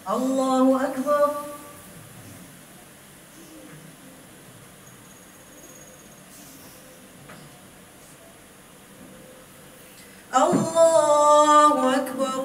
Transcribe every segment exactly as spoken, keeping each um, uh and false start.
الله أكبر. الله أكبر.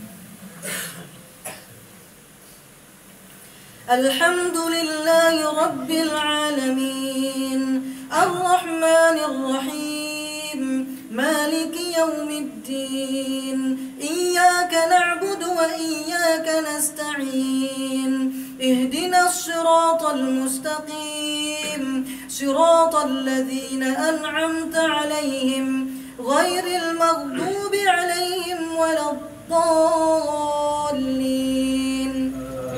الحمد لله رب العالمين الرحمن الرحيم مالك يوم الدين إياك نعبد وإياك نستعين اهدنا الصراط المستقيم صراط الذين أنعمت عليهم غير المغضوب عليهم ولا الضالين.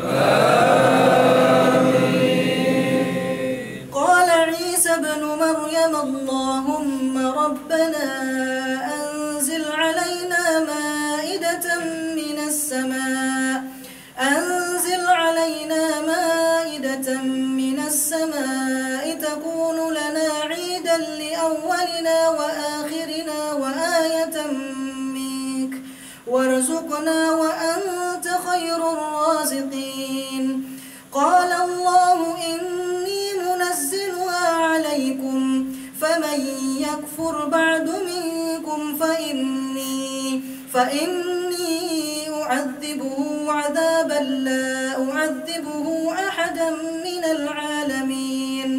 آمين. قال عيسى ابن مريم اللهم ربنا أنزل علينا مائدة من السماء أنزل علينا مائدة من السماء تكون لنا عيدا لأولنا وآخرنا وآية منك وارزقنا وأنت خير الرازقين. قال الله إني منزلها عليكم فمن يكفر بعد منكم فإني, فإني أعذبه عذابا لا أعذبه أحدا من العالمين.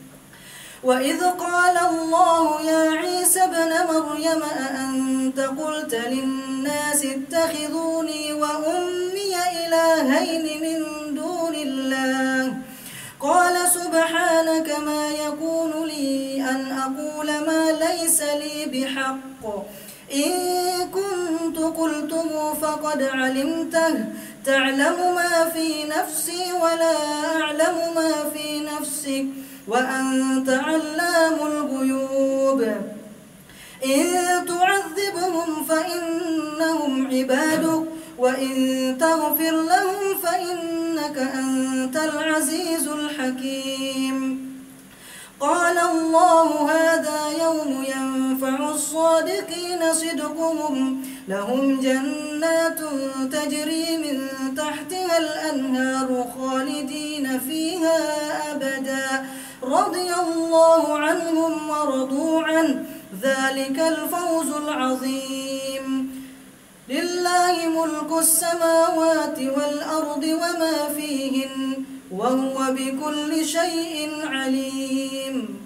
وإذ قال الله يا عيسى ابن مريم أأنت قلت للناس اتخذوني وأمي إلهين من دون الله قال سبحانك ما يكون لي أن أقول ما ليس لي بحق إن كنت قلته فقد علمته تعلم ما في نفسي ولا أعلم ما في نفسك وأنت علام الغيوب. إن تعذبهم فإنهم عبادك وإن تغفر لهم فإنك أنت العزيز الحكيم. قال الله هذا يوم ينفع الصادقين صدقهم لهم جنات تجري من تحتها الأنهار خالدين فيها أبدا رضي الله عنهم ورضوا عنه ذلك الفوز العظيم. لله ملك السماوات والأرض وما فيهن وهو بكل شيء عليم.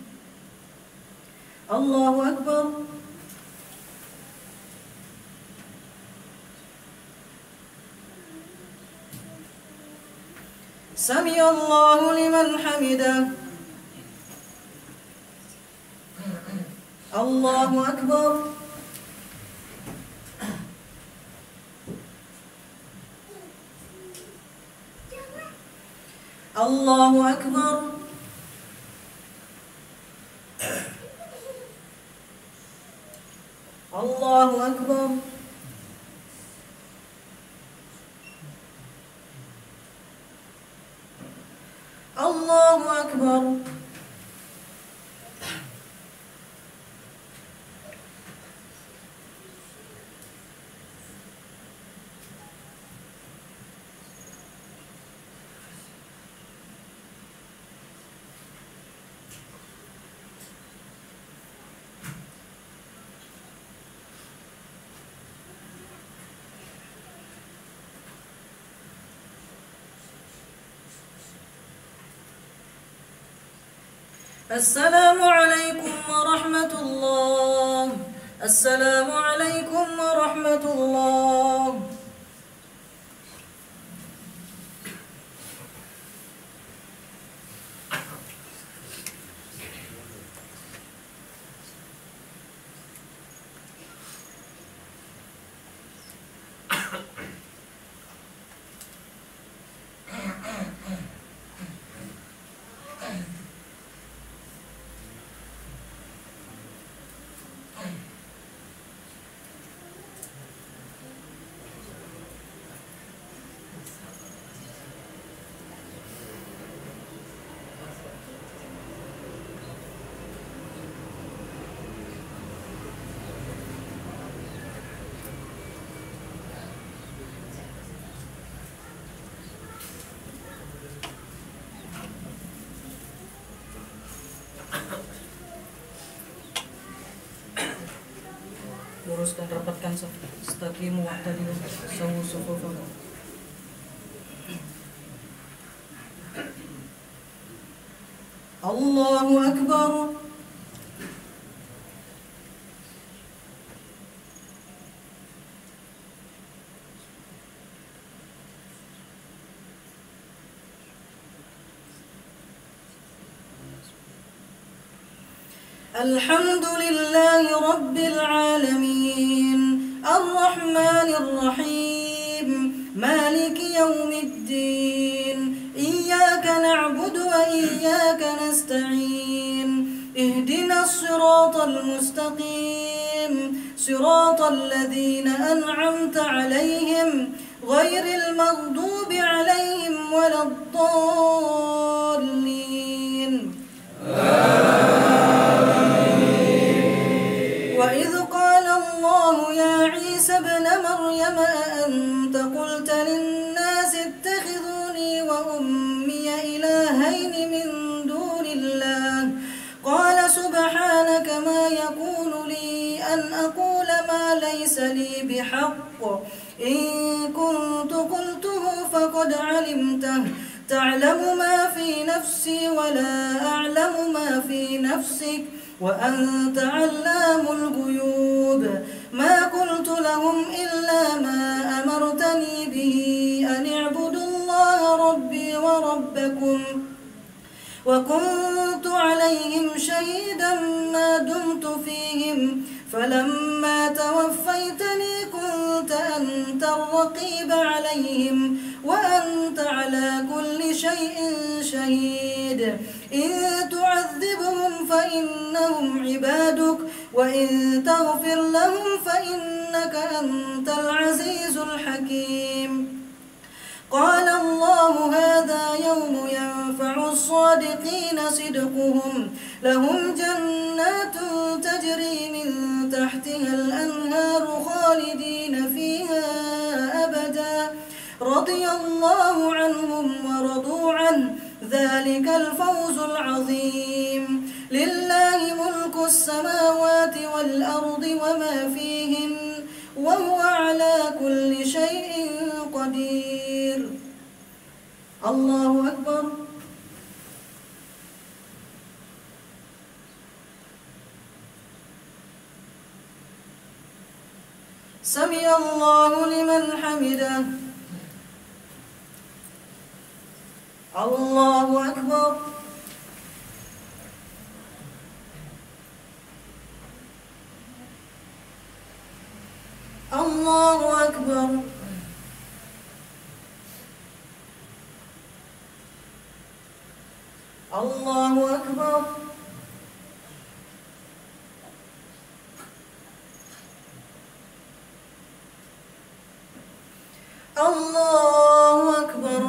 الله أكبر. سمع الله لمن حمده. الله أكبر. الله أكبر. الله أكبر. الله أكبر. السلام عليكم ورحمة الله. السلام عليكم ورحمة الله. luruskan rapatkan saf, istaqimu wa'tadilu, sawu sufufakum. Allahu Akbar. الحمد لله رب العالمين الرحمن الرحيم مالك يوم الدين إياك نعبد وإياك نستعين اهدنا الصراط المستقيم صراط الذين أنعمت عليهم غير المغضوب عليهم ولا الضالين. وإذ قال الله يا عيسى ابن مريم أأنت قلت للناس اتخذوني وأمي إلهين من دون الله قال سبحانك ما يكون لي أن أقول ما ليس لي بحق إن كنت قلته فقد علمته تعلم ما في نفسي ولا أعلم ما في نفسك وأنت علام الغيوب ما قلت لهم إلا ما أمرتني به أن اعبدوا الله ربي وربكم وكنت عليهم شهيدا ما دمت فيهم فلما توفيتني كنت أنت الرقيب عليهم وأنت على كل شيء شهيد إن تعذبهم فإنهم عبادك وإن تغفر لهم فإنك أنت العزيز الحكيم. قال الله هذا يوم ينفع الصادقين صدقهم لهم جنات تجري من تحتها الأنهار خالدين فيها أبدا رضي الله عنهم ورضوا عنه ذلك الفوز العظيم. لله ملك السماوات والأرض وما فيهن وهو على كل شيء قدير. الله أكبر. سمع الله لمن حمده. الله أكبر. الله أكبر. الله أكبر. الله أكبر.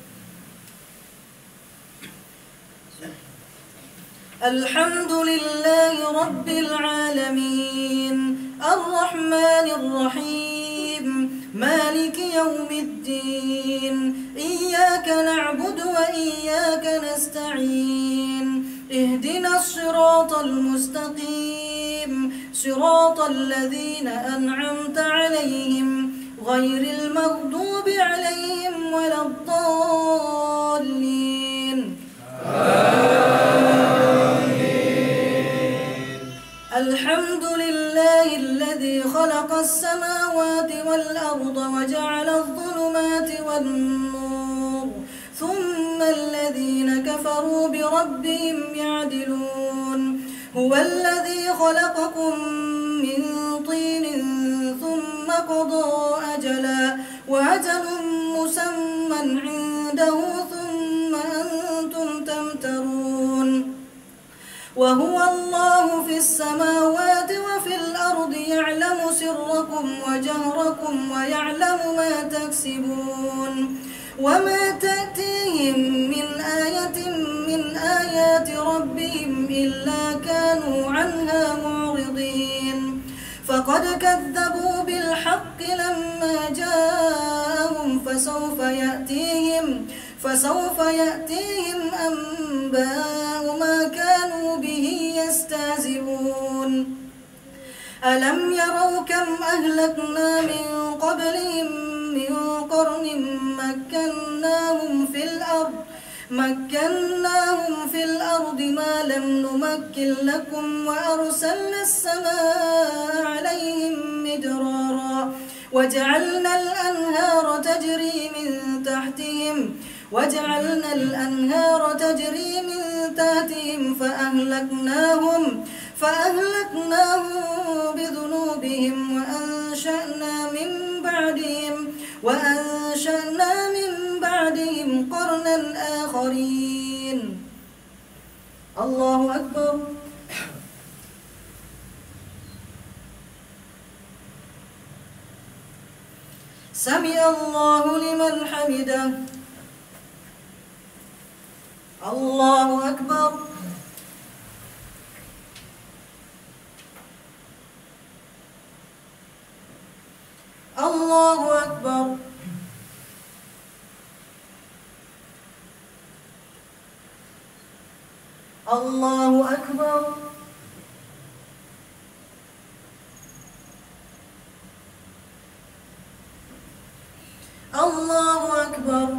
الحمد لله رب العالمين الرحمن الرحيم مالك يوم الدين إياك نعبد وإياك نستعين اهدنا الصراط المستقيم صراط الذين أنعمت عليهم غير المغضوب عليهم ولا الضالين. الحمد لله الذي خلق السماوات والأرض وجعل الظلمات والنور ثم الذين كفروا بربهم يعدلون هو الذي خلقكم من طين ثم قضى أجلا وأجل مسمى عنده ثم أنتم تمترون وهو الله في السماوات وفي الأرض يعلم سركم وجهركم ويعلم ما تكسبون وما تأتيهم من آية من آيات ربهم إلا كانوا عنها معرضين فقد كذبوا بالحق لما جاءهم فسوف يأتيهم فسوف يأتيهم أنباء ما كانوا به يستهزئون ألم يروا كم أهلكنا من قبلهم من قرن مكناهم في الأرض مكناهم في الأرض ما لم نمكن لكم وأرسلنا السماء عليهم مدرارا وجعلنا الأنهار تجري من تحتهم وجعلنا الأنهار تجري من تحتهم فأهلكناهم فأهلكناهم بذنوبهم وأنشأنا من بعدهم وأنشأنا من بعدهم قرنا آخرين. الله أكبر. سمع الله لمن حمده. الله أكبر. الله أكبر. الله أكبر. الله أكبر.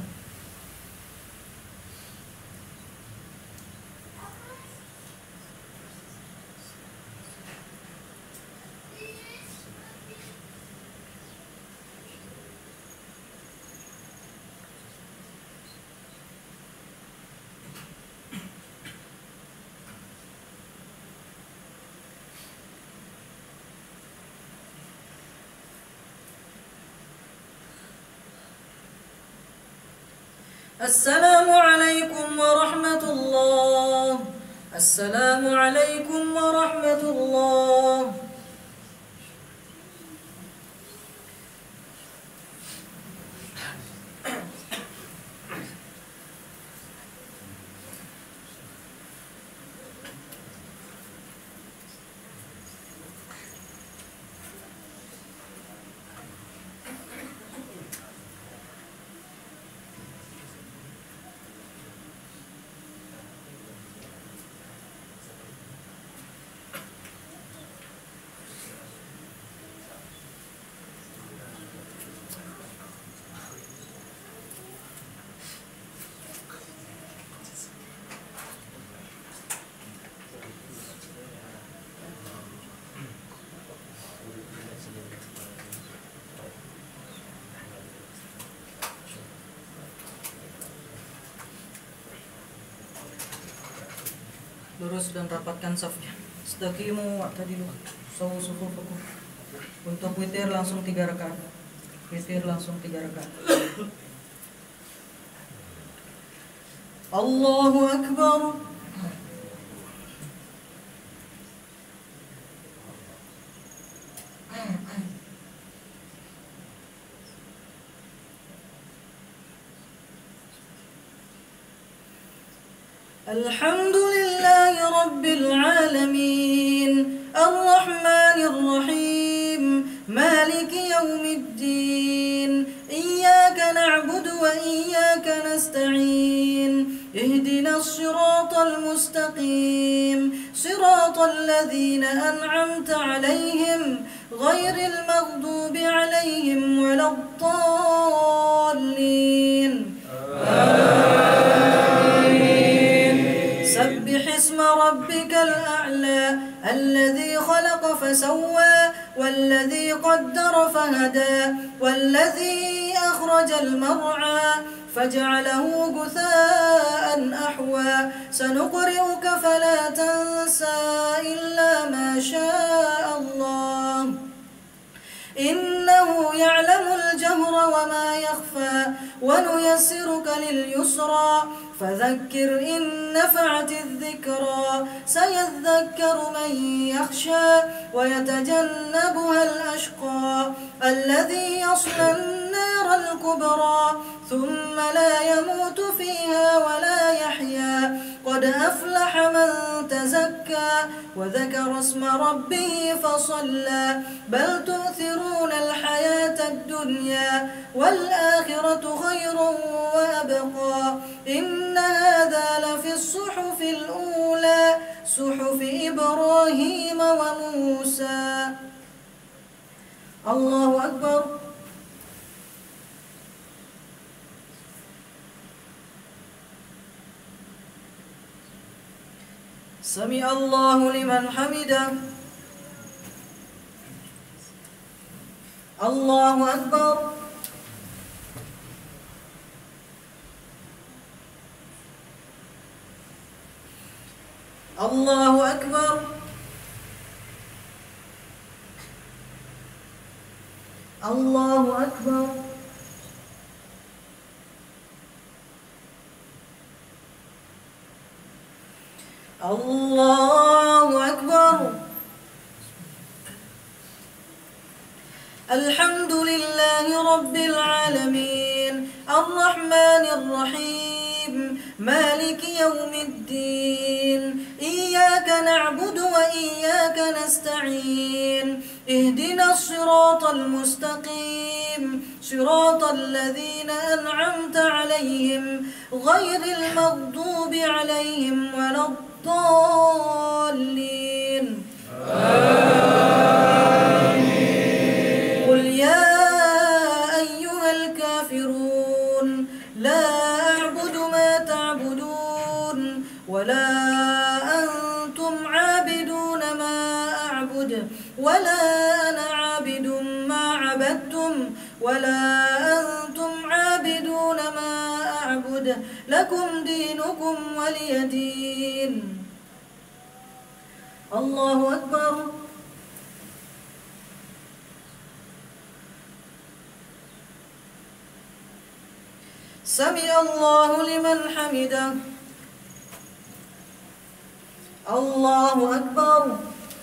السلام عليكم ورحمة الله. السلام عليكم ورحمة الله. Lurus dan rapatkan safnya. Istaqimu wa'tadilu. Sawu sufufakum. Untuk witir langsung tiga rakaat. Witir langsung tiga rakaat. Allahu Akbar. Alhamdulillahi Rabbil Alamin Ar-Rahmanir Rahim Maliki Yawmiddin Iyyaka na'budu wa iyyaka nasta'in Ihdinas siratal mustaqim Siratal ladzina an'amta 'alaihim Ghairil maghdubi 'alaihim waladdallin. سبح اسم ربك الأعلى الذي خلق فسوى والذي قدر فهدى والذي أخرج المرعى فجعله غثاء أحوى سنقرئك فلا تنسى إلا ما شاء الله إنه يعلم الجهر وما يخفى ونيسرك لليسرى فذكر إن نفعت الذكرى سيذكر من يخشى ويتجنبها الأشقى الذي يصلى النار الكبرى ثم لا يموت فيها ولا يحيا قد أفلح من تزكى وذكر اسم ربه فصلى بل تؤثرون الحياة الدنيا والآخرة خير وأبقى إن هذا لفي الصحف الأولى صحف إبراهيم وموسى. الله أكبر. سمع الله لمن حمده. الله أكبر. الله أكبر. الله أكبر. الله أكبر. الحمد لله رب العالمين الرحمن الرحيم مالك يوم الدين إياك نعبد وإياك نستعين اهدنا الصراط المستقيم صراط الذين أنعمت عليهم غير المغضوب عليهم ولا الضالين. آمين. قل يا أيها الكافرون لا أعبد ما تعبدون ولا أنتم عابدون ما أعبد ولا أنا عابد ما عبدتم ولا أنتم عابدون ما أعبد لكم دينكم ولي دين. الله أكبر. سمع الله لمن حمده. الله أكبر.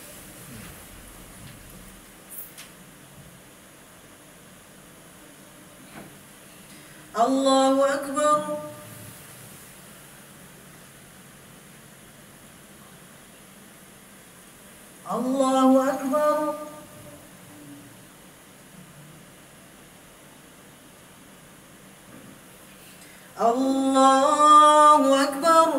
الله أكبر. الله أكبر. الله أكبر.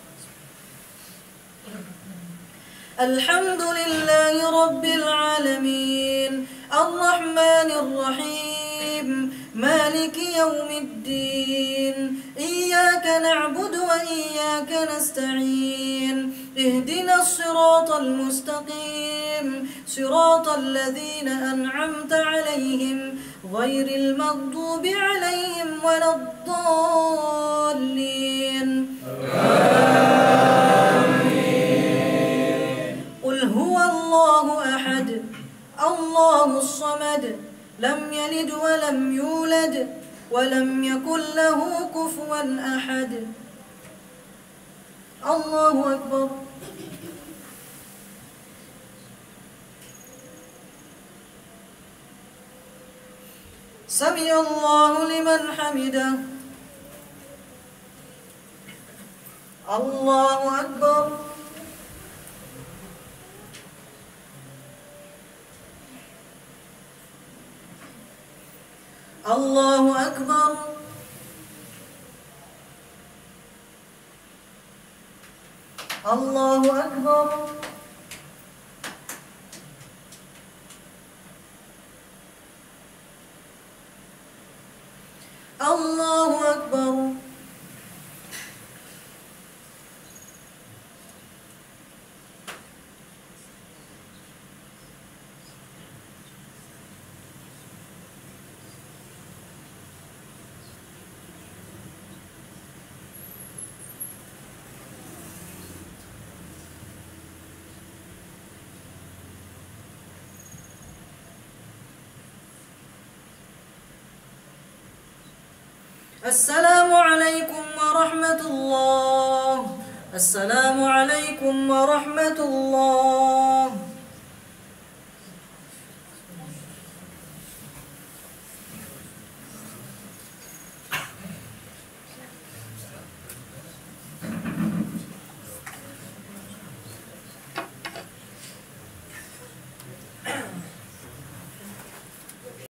الحمد لله رب العالمين الرحمن الرحيم مالك يوم الدين إياك نعبد وإياك نستعين اهدنا الصراط المستقيم صراط الذين أنعمت عليهم غير المغضوب عليهم ولا الضالين. آمين. قل هو الله أحد الله الصمد لم يلد ولم يولد ولم يكن له كفوا أحد. الله أكبر. سمع الله لمن حمده. الله أكبر. الله أكبر. الله أكبر. الله أكبر. السلام عليكم ورحمة الله. السلام عليكم ورحمة الله.